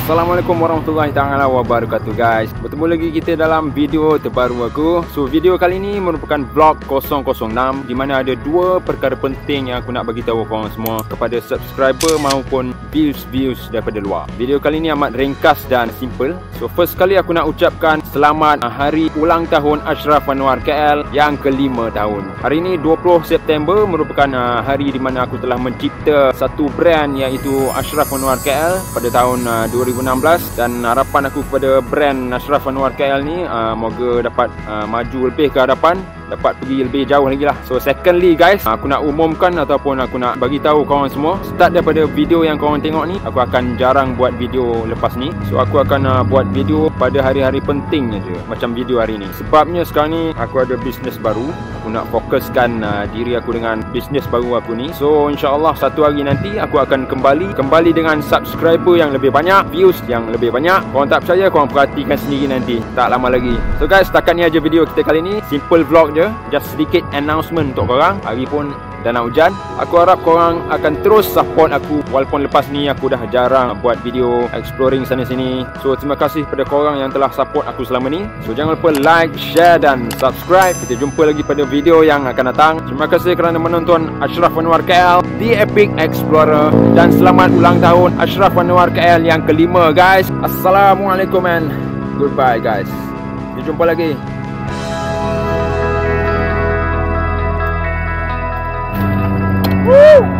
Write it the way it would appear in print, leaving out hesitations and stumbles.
Assalamualaikum warahmatullahi taala wabarakatuh guys. Bertemu lagi kita dalam video terbaru aku. So video kali ini merupakan vlog 006 di mana ada dua perkara penting yang aku nak bagi tahu korang semua kepada subscriber maupun views daripada luar. Video kali ini amat ringkas dan simple. So first kali aku nak ucapkan selamat hari ulang tahun Ashraf Anwar KL yang ke-5 tahun. Hari ini 20 September merupakan hari di mana aku telah mencipta satu brand iaitu Ashraf Anwar KL pada tahun 2016, dan harapan aku kepada brand Ashraf Anwar KL ni moga dapat maju lebih ke hadapan, dapat pergi lebih jauh lagi lah. So secondly guys, aku nak umumkan ataupun aku nak bagi tahu korang semua, start daripada video yang korang tengok ni, aku akan jarang buat video lepas ni. So aku akan buat video pada hari-hari penting je, macam video hari ni. Sebabnya sekarang ni aku ada bisnes baru, aku nak fokuskan diri aku dengan bisnes baru aku ni. So insyaAllah satu hari nanti aku akan kembali dengan subscriber yang lebih banyak, views yang lebih banyak. Korang tak percaya, korang perhatikan sendiri nanti, tak lama lagi. So guys, setakat ni aja video kita kali ni, simple vlog je, just sedikit announcement untuk korang. Hari pun dah nak hujan. Aku harap korang akan terus support aku walaupun lepas ni aku dah jarang buat video exploring sana sini. So terima kasih kepada korang yang telah support aku selama ni. So jangan lupa like, share dan subscribe. Kita jumpa lagi pada video yang akan datang. Terima kasih kerana menonton Ashraf Anwar KL The Epic Explorer, dan selamat ulang tahun Ashraf Anwar KL yang ke-5 guys. Assalamualaikum and goodbye guys. Kita jumpa lagi. Woo!